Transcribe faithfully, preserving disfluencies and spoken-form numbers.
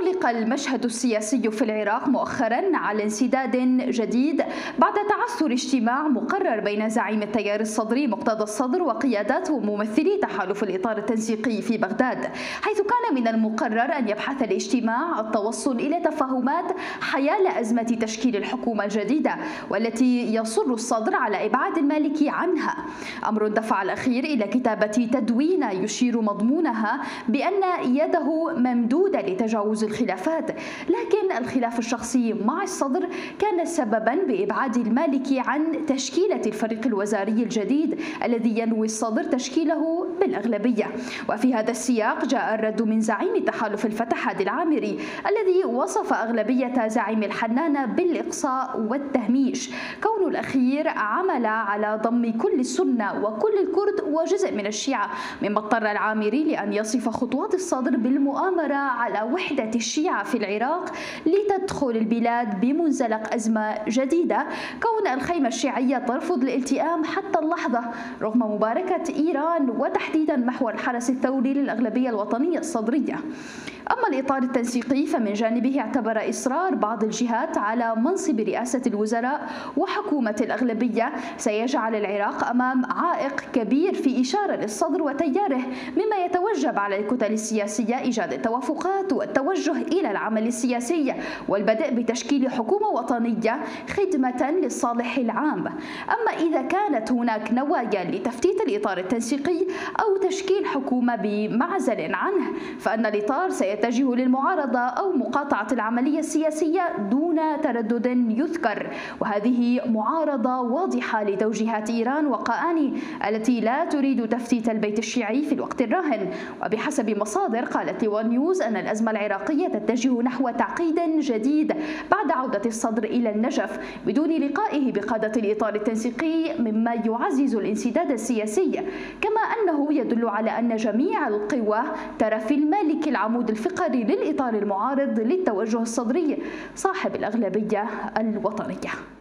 علق المشهد السياسي في العراق مؤخرا على انسداد جديد بعد تعثر اجتماع مقرر بين زعيم التيار الصدري مقتدى الصدر وقيادات وممثلي تحالف الإطار التنسيقي في بغداد، حيث كان من المقرر أن يبحث الاجتماع التوصل إلى تفاهمات حيال أزمة تشكيل الحكومة الجديدة والتي يصر الصدر على إبعاد المالكي عنها، أمر دفع الأخير إلى كتابة تدوينة يشير مضمونها بأن يده ممدودة لتجاوز الخلافات، لكن الخلاف الشخصي مع الصدر كان سببا بإبعاد المالكي عن تشكيلة الفريق الوزاري الجديد الذي ينوي الصدر تشكيله بالأغلبية. وفي هذا السياق جاء الرد من زعيم تحالف الفتح هادي العامري الذي وصف أغلبية زعيم الحنانة بالإقصاء والتهميش، كون الأخير عمل على ضم كل السنة وكل الكرد وجزء من الشيعة، مما اضطر العامري لأن يصف خطوات الصدر بالمؤامرة على وحدة الشيعة في العراق لتدخل البلاد بمنزلق أزمة جديدة، كون الخيمة الشيعية ترفض الالتئام حتى اللحظة رغم مباركة إيران وتحديدا محور الحرس الثوري للأغلبية الوطنية الصدرية. أما الإطار التنسيقي فمن جانبه اعتبر إصرار بعض الجهات على منصب رئاسة الوزراء وحكومة الأغلبية سيجعل العراق أمام عائق كبير في إشارة للصدر وتياره، مما يتوجب على الكتل السياسية إيجاد التوافقات والتوجه إلى العمل السياسي والبدء بتشكيل حكومة وطنية خدمة للصالح العام. أما إذا كانت هناك نوايا لتفتيت الإطار التنسيقي أو تشكيل حكومة بمعزل عنه فإن الإطار سيتجه للمعارضة أو مقاطعة العملية السياسية دون تردد يذكر، وهذه معارضة واضحة لتوجيهات إيران وقآني التي لا تريد تفتيت البيت الشيعي في الوقت الراهن. وبحسب مصادر قالت لوان نيوز أن الأزمة العراقية تتجه نحو تعقيد جديد بعد عودة الصدر إلى النجف بدون لقائه بقادة الإطار التنسيقي، مما يعزز الانسداد السياسي، كما أنه يدل على أن جميع القوى ترى في المالك العمود الفقري للإطار المعارض للتوجه الصدري صاحب الأغلبية الوطنية.